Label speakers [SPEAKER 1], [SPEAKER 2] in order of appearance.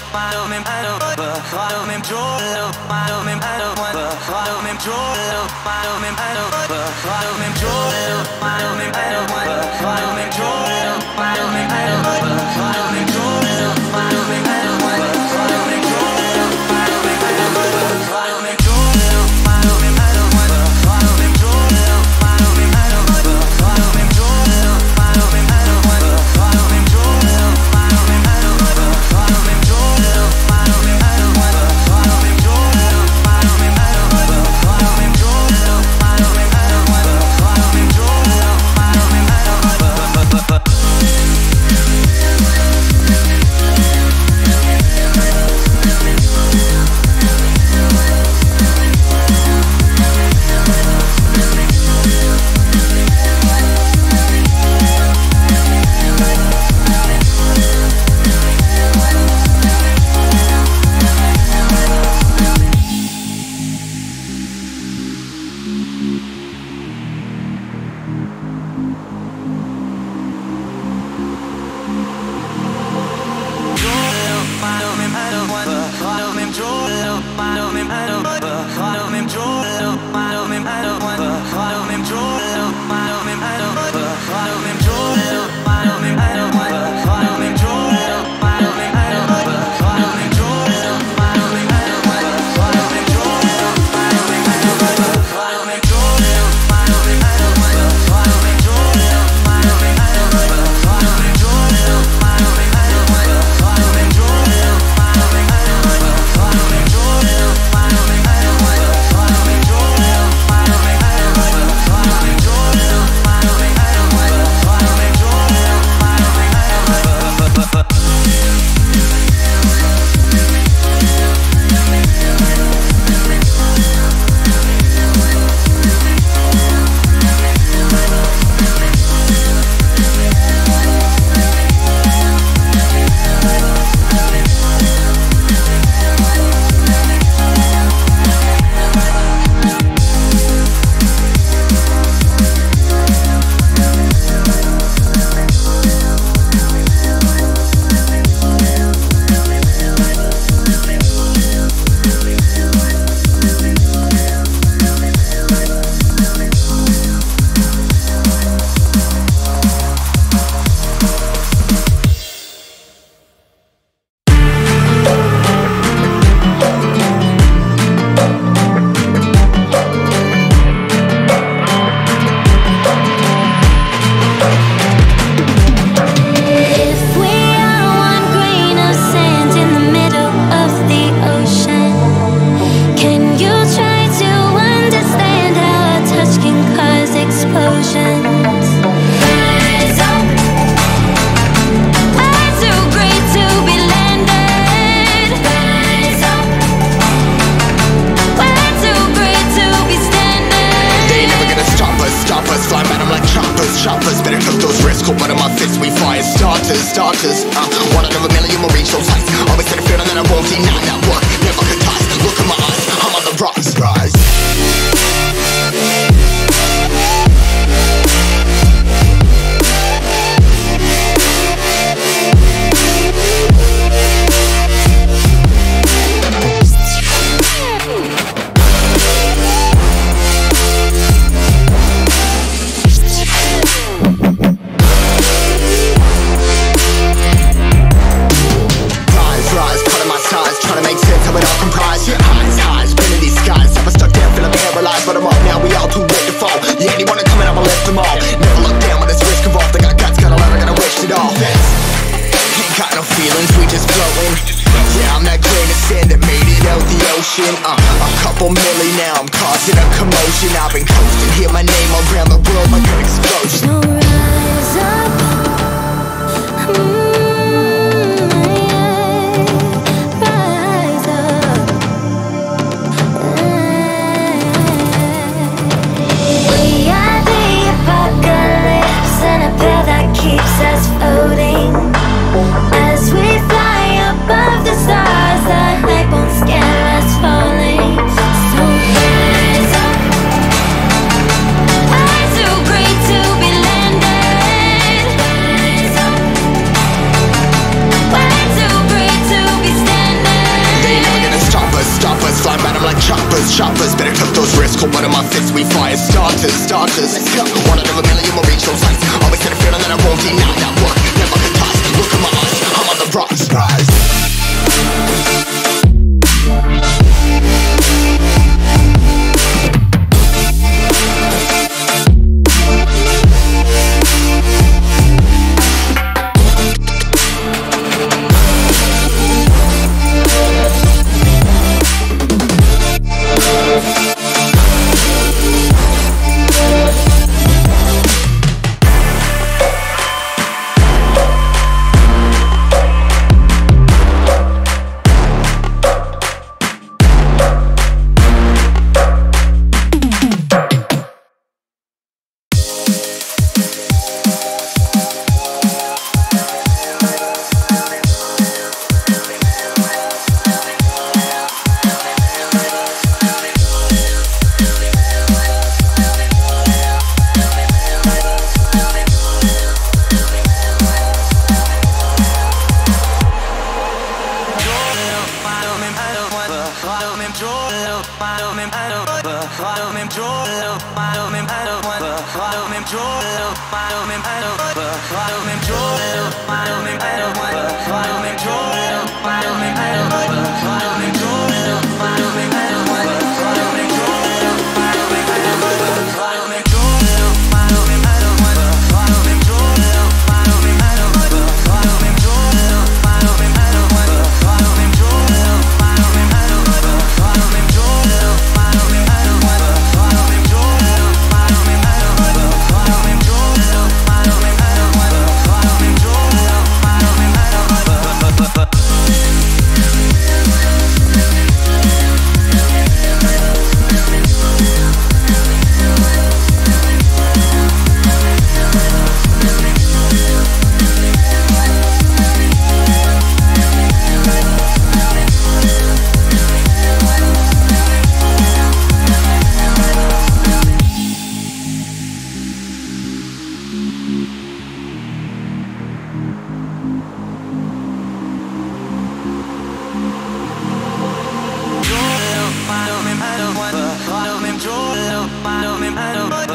[SPEAKER 1] starters. One out of a million will reach those heights. Always in the field and then I won't deny that work. Never could toss. Look in my eyes, I'm on the rise. A couple milli now, I'm causing a commotion. I've been coasting, hear my name around the world like an explosion.
[SPEAKER 2] So rise up, rise up. We are the apocalypse, and a pill that keeps us floating. As we fly above the stars, the light won't scare us falling. So rise up, I'm too great to be landed.
[SPEAKER 1] took those risks, hold one of my fists, we fire starters. Let's go. One out of a million will reach those heights. Always had a feeling that I won't deny that work never could toss. Look in my eyes, I'm on the rise.
[SPEAKER 3] Follow me,